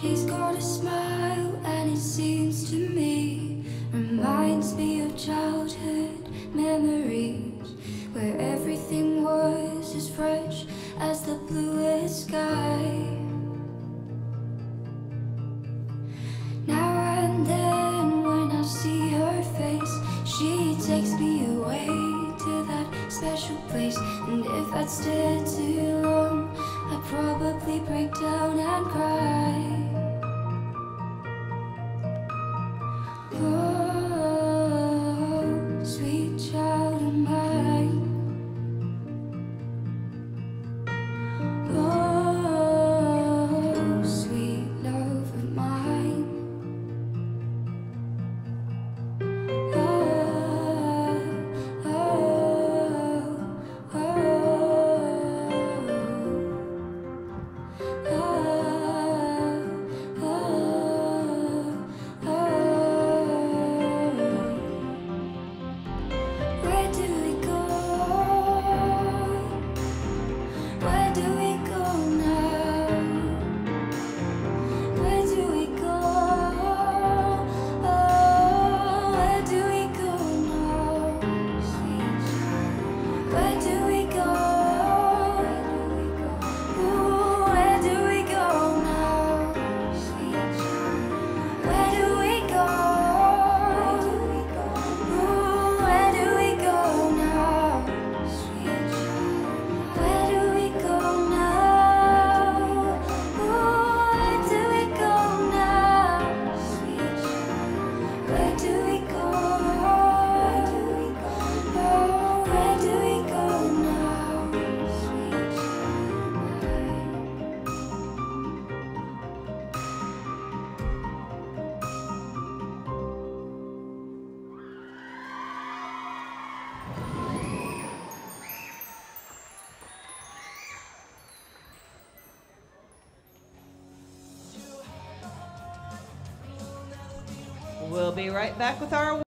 She's got a smile and it seems to me reminds me of childhood memories where everything was as fresh as the bluest sky. Now and then when I see her face, she takes me away to that special place. And if I'd stayed too long, I'd probably break down and cry. Oh, sweet child of mine. Oh, sweet love of mine. Oh, oh, where do we go? Where do we go now? Where do we go? Oh, where do we go now? Sweet child. Where do we go? Ooh, where do we go now? Sweet child. Where do we go? Ooh, where do we go now? Sweet child. Where do we go now? Ooh, where do we go now? Sweet child. Where do we go? Oh, where do we go now? Sweet We'll be right back with our